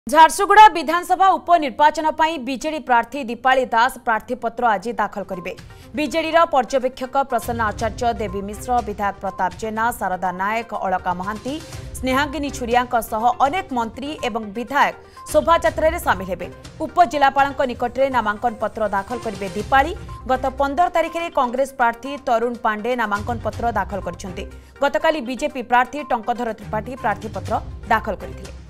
झारसुगुड़ा विधानसभा उपनिर्वाचन पर बीजेडी प्रार्थी दीपाली दास प्रार्थीपत्र आज दाखल करेंगे। बीजेडी पर्यवेक्षक प्रसन्न आचार्य, देवी मिश्र, विधायक प्रताप जेना, शारदा नायक, अलका महांती, स्नेहांगिनी छुरिया अनेक मंत्री एवं विधायक शोभायात्रा सामिल हेबे। उपजिलापाल निकट में नामांकन पत्र दाखल करेंगे दीपाली। गत 15 तारिख में कांग्रेस प्रार्थी तरुण पांडे नामांकन पत्र दाखल कर गतकाली बीजेपी प्रार्थी टंकधर त्रिपाठी प्रार्थीपत्र दाखल करथिले।